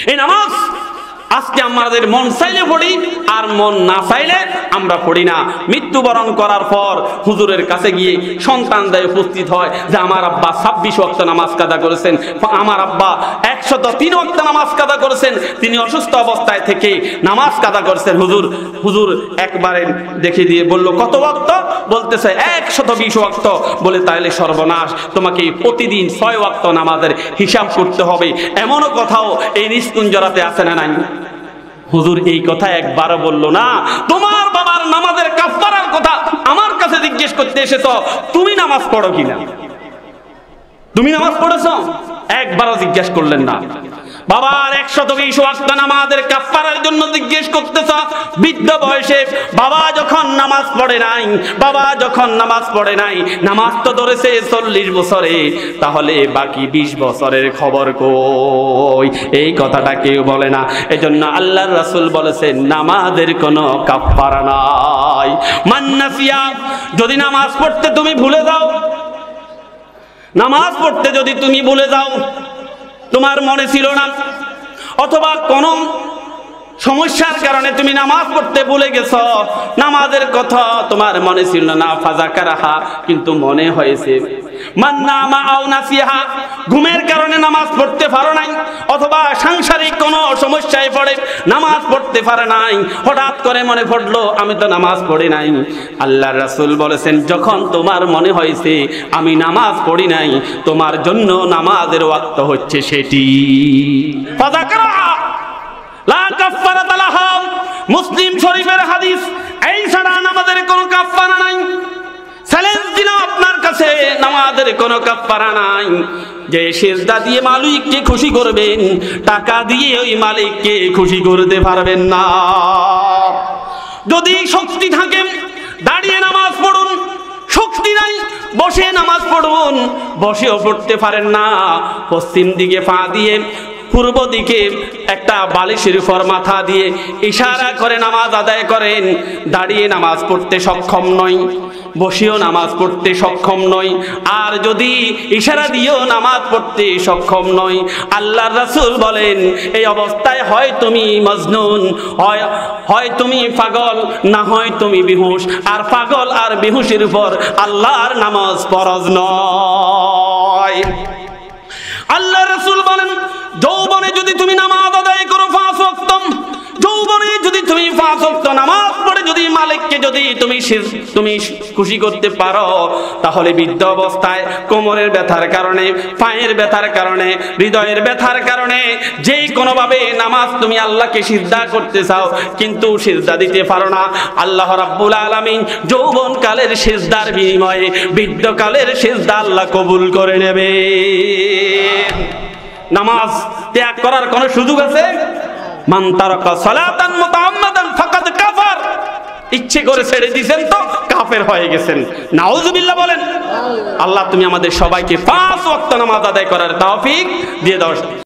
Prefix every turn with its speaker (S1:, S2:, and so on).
S1: এই নামাজ আজকে আমাদের মন চাইলে পড়ি আর মন না চাইলে আমরা পড়ি না। মৃত্যুবরণ করার পর হুজুরের কাছে গিয়ে সন্তান দেয় উপস্থিত হয় যে আমার আব্বা 26 ওয়াক্ত নামাজ কাদা করেছেন, আমার আব্বা 103 ওয়াক্ত নামাজ কাদা করেছেন, তিনি অসুস্থ অবস্থায় থেকে নামাজ কাদা করেছেন। হুজুর একবারে দেখে দিয়ে বলল কত ওয়াক্ত? বলতেছে 120 ওয়াক্ত। বলে তাহলে সর্বনাশ, তোমাকে প্রতিদিন 6 ওয়াক্ত নামাজের হিসাব করতে হবে। এমনও কথাও এই নিষ্কুঞ্জরাতে আছে না নাই? হুজুর এই কথা একবারও বলল না। তোমার বাবার নামাজের কাফারার কথা আমার কাছে জিজ্ঞেস করতে এসেছো, তুমি নামাজ পড়ো কিনা? তুমি নামাজ পড়েছো? একবারও জিজ্ঞেস করলেন না। বাবার 120 ওয়াক্ত নামাজের কাফারার জন্য জিজ্ঞেস করতেছ বৃদ্ধ বয়সে। বাবা যখন নামাজ পড়ে নাই, নামাজ তো ধরেছে 40 বছরে, তাহলে বাকি 20 বছরের খবর কই? এই কথাটা কেউ বলে না। এজন্য আল্লাহর রাসূল বলেছেন নামাজের কোনো কাফারা নাই। মান নাসিয়া, যদি নামাজ পড়তে তুমি ভুলে যাও, নামাজ পড়তে যদি তুমি ভুলে যাও, তোমার মনে ছিল না, অথবা কোন সমস্যার কারণে তুমি নামাজ পড়তে ভুলে গেছো, নামাজের কথা তোমার মনে ছিল না, ফাযাকারাহা, কিন্তু মনে হয়েছে। মান নামা আও নাসিহা, ঘুমের কারণে নামাজ পড়তে পারো নাই, অথবা সাংসারিক কোনো সমস্যায় পড়ে নামাজ পড়তে পারে নাই, হঠাৎ করে মনে পড়লো আমি তো নামাজ পড়ি নাই। আল্লাহর রাসূল বলেছেন যখন তোমার মনে হয়েছে আমি নামাজ পড়ি নাই, তোমার জন্য নামাজের ওয়াক্ত হচ্ছে সেটি। ফাযাকারাহা লা কাফারাতা লাহা, মুসলিম শরীফের হাদিস। এই ছাড়া নামাজের কোনো কাফারা নাই। চ্যালেঞ্জ দিলাম আপনার কাছে, নামাজের কোনো কাফারা নাই। যে সিজদা দিয়ে মালিককে খুশি করবেন, টাকা দিয়ে ওই মালিককে খুশি করতে পারবেন না। যদি শক্তি থাকে দাঁড়িয়ে নামাজ পড়ুন, শক্তি নাই বসে নামাজ পড়ুন, বসেও পড়তে পারেন না, পশ্চিম দিকে পা দিয়ে পূর্ব দিকে একটা বালিশের উপর মাথা দিয়ে ইশারা করে নামাজ আদায় করেন। দাঁড়িয়ে নামাজ পড়তে সক্ষম নই, বসেও নামাজ পড়তে সক্ষম নই, আর যদি ইশারা দিয়েও নামাজ পড়তে সক্ষম নই, আল্লাহর রাসূল বলেন এই অবস্থায় হয় তুমি মজনুন, হয় তুমি পাগল, না হয় তুমি বেহুশ। আর পাগল আর বেহুশের উপর আল্লাহর নামাজ ফরজ নয়। আল্লাহর রাসূল বলেন যৌবনে যদি তুমি নামাজ আদায় করো 5 ওয়াক্ত, যৌবনে যদি তুমি 5 ওয়াক্ত নামাজ পড়ে যদি মালিককে যদি তুমি খুশি করতে পারো, তাহলে বৃদ্ধ অবস্থায় কোমরের ব্যথার কারণে, পায়ের ব্যথার কারণে, হৃদয়ের ব্যথার কারণে যে কোনোভাবে নামাজ তুমি আল্লাহকে সিজদা করতে চাও কিন্তু সিজদা দিতে পারো না, আল্লাহ রাব্বুল আলামিন যৌবনকালের সিজদার বিনিময়ে বৃদ্ধকালের সিজদা আল্লাহ কবুল করে নেবে। নামাজ ত্যাগ করার কোন সুযোগ আছে? মান তারাকা সালাতান মুতাআম্মাদান ফাকাদ কাফার, ইচ্ছে করে ছেড়ে দিয়েছেন তো কাফের হয়ে গেছেন। নাউজুবিল্লাহ বলেন। আল্লাহ তুমি আমাদের সবাইকে 5 ওয়াক্ত নামাজ আদায় করার তৌফিক দিয়ে দাও।